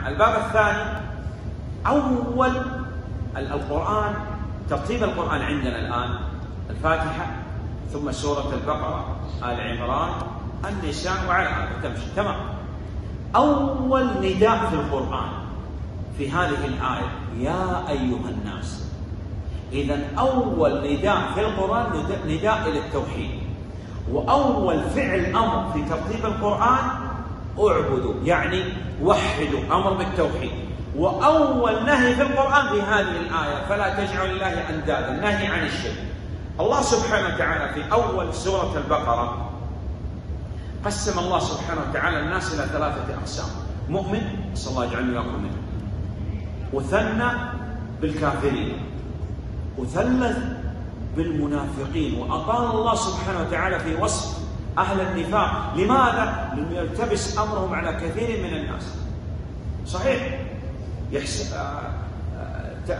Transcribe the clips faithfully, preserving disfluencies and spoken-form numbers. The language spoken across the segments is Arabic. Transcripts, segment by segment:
الباب الثاني أول القرآن، ترتيب القرآن عندنا الآن الفاتحة ثم سورة البقرة، آل عمران، النساء، وعلى هذا تمشي تمام. أول نداء في القرآن في هذه الآية يا أيها الناس. إذن أول نداء في القرآن نداء إلى التوحيد، وأول فعل أمر في ترتيب القرآن اعبدوا، يعني وحدوا، أمر بالتوحيد. وأول نهي في القرآن في هذه الآية فلا تجعلوا لله أندادا، نهي عن الشرك. الله سبحانه وتعالى في أول سورة البقرة قسم الله سبحانه وتعالى الناس إلى ثلاثة أقسام: مؤمن، نسأل الله يجعلنا وإياكم منه، وثنى بالكافرين، وثلث بالمنافقين. وأطال الله سبحانه وتعالى في وصف أهل النفاق. لماذا؟ لأنه يلتبس أمرهم على كثير من الناس. صحيح يحس... آه... آه... ت...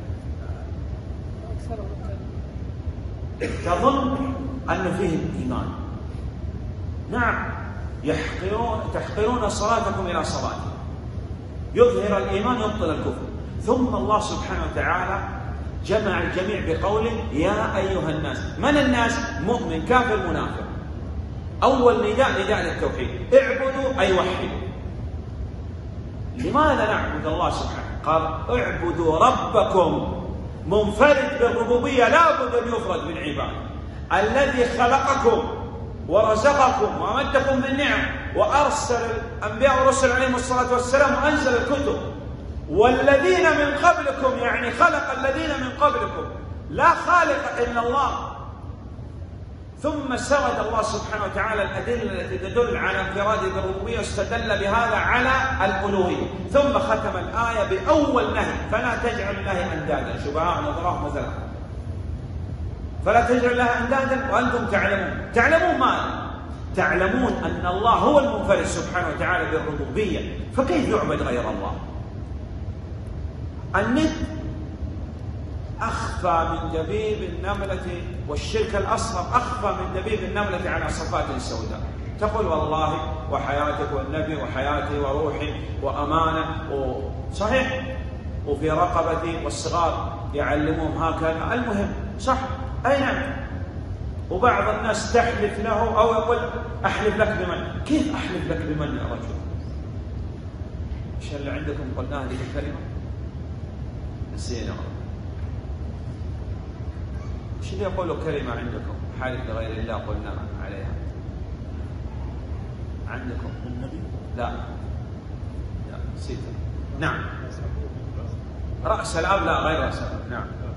تظن أن فيهم إيمان. نعم، يحقرون تحقرون صلاتكم إلى صلاتهم، يظهر الإيمان يبطل الكفر. ثم الله سبحانه وتعالى جمع الجميع بقوله يا أيها الناس. من الناس؟ مؤمن، كافر، منافق. أول نداء نداء للتوحيد، اعبدوا أي وحدوا. لماذا نعبد الله سبحانه؟ قال اعبدوا ربكم منفرد بالربوبية، لا بد أن يفرد بالعبادة، الذي خلقكم ورزقكم وأمدكم بالنعم وأرسل الأنبياء والرسل عليهم الصلاة والسلام وأنزل الكتب، والذين من قبلكم، يعني خلق الذين من قبلكم، لا خالق إلا الله. ثم سرد الله سبحانه وتعالى الأدلة التي تدل على انفراده بالربوبية واستدل بهذا على الألوهية، ثم ختم الآية بأول نهي: فلا تجعل الله أندادا شبهاء نظراه مثلا. فلا تجعل الله أندادا وأنتم تعلمون. تعلمون ماذا؟ تعلمون أن الله هو المنفرد سبحانه وتعالى بالربوبية، فكيف يعبد غير الله؟ الند أخفى من دبيب النملة، والشرك الأصغر أخفى من دبيب النملة على صفات سوداء. تقول والله وحياتك والنبي وحياتي وروحي وأمانة و... صحيح، وفي رقبتي، والصغار يعلمهم هكذا. المهم صح، أي نعم. وبعض الناس تحلف له أو يقول أحلف لك بمن. كيف أحلف لك بمن يا رجل؟ إيش اللي عندكم قلنا هذه الكلمة؟ نسينا. ايش اللي يقولوا كلمة عندكم؟ حالف لغير الله قلنا عليها. عندكم النبي؟ لا لا نسيت. نعم، رأس الأب، لا غير رأس الأب. نعم.